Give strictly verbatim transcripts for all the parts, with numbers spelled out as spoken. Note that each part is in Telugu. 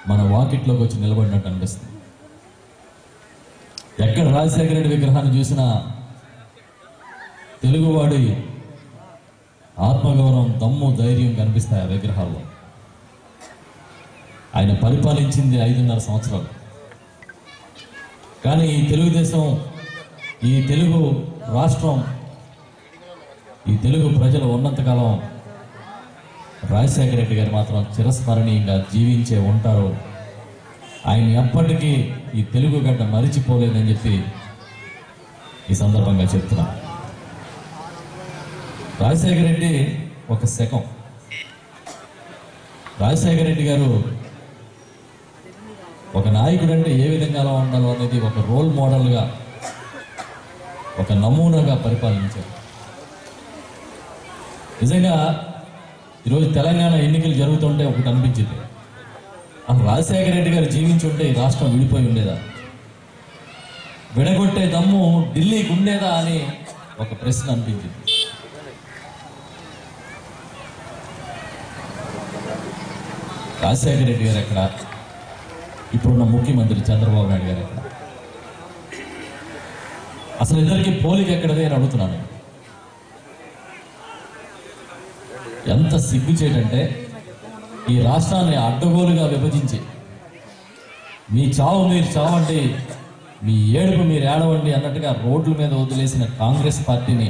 మన వాకిట్లోకి వచ్చి నిలబడినట్టు అనిపిస్తుంది. ఎక్కడ రాజశేఖర రెడ్డి విగ్రహాన్ని చూసినా తెలుగువాడి ఆత్మగౌరవం, దమ్ము, ధైర్యం కనిపిస్తాయి ఆ విగ్రహాల్లో. ఆయన పరిపాలించింది ఐదున్నర సంవత్సరాలు. కానీ ఈ తెలుగుదేశం, ఈ తెలుగు రాష్ట్రం, ఈ తెలుగు ప్రజలు ఉన్నంతకాలం రాజశేఖర రెడ్డి గారు మాత్రం చిరస్మరణీయంగా జీవించే ఉంటారు. ఆయన ఎప్పటికీ ఈ తెలుగు గడ్డ మరిచిపోలేదని చెప్పి ఈ సందర్భంగా చెప్తున్నా. రాజశేఖర రెడ్డి ఒక శకం. రాజశేఖర రెడ్డి గారు ఒక నాయకుడు అంటే ఏ విధంగా ఉండాలో అనేది ఒక రోల్ మోడల్గా, ఒక నమూనాగా పరిపాలించారు. నిజంగా ఈరోజు తెలంగాణ ఎన్నికలు జరుగుతుంటే ఒకటి అనిపించింది, అసలు రాజశేఖర రెడ్డి గారు జీవించుంటే ఈ రాష్ట్రం విడిపోయి ఉండేదా, విడగొట్టే దమ్ము ఢిల్లీకి ఉండేదా అని ఒక ప్రశ్న అనిపించింది. రాజశేఖర రెడ్డి గారు ఎక్కడ, ఇప్పుడున్న ముఖ్యమంత్రి చంద్రబాబు నాయుడు గారు ఎక్కడ? అసలు ఇద్దరికి పోలిక ఎక్కడదే అని అడుగుతున్నాను. ఎంత సిగ్గుచేటంటే ఈ రాష్ట్రాన్ని అడ్డగోలుగా విభజించి మీ చావు మీరు చావండి, మీ ఏడుపు మీరు ఏడవండి అన్నట్టుగా రోడ్ల మీద వదిలేసిన కాంగ్రెస్ పార్టీని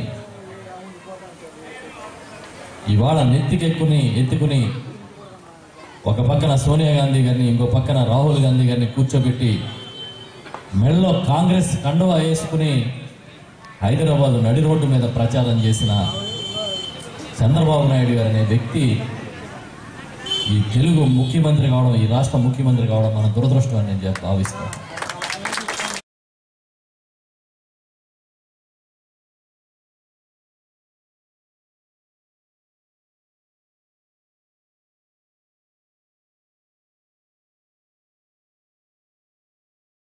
ఇవాళ నెత్తికెక్కుని ఎత్తుకుని ఒక పక్కన సోనియా గాంధీ గారిని, ఇంకో పక్కన రాహుల్ గాంధీ గారిని కూర్చోబెట్టి మెడలో కాంగ్రెస్ కండువా వేసుకుని హైదరాబాద్ నడి రోడ్డు మీద ప్రచారం చేసిన చంద్రబాబు నాయుడు గారు అనే వ్యక్తి ఈ తెలుగు ముఖ్యమంత్రి కావడం, ఈ రాష్ట్ర ముఖ్యమంత్రి కావడం మన దురదృష్టం అని నేను భావిస్తాను.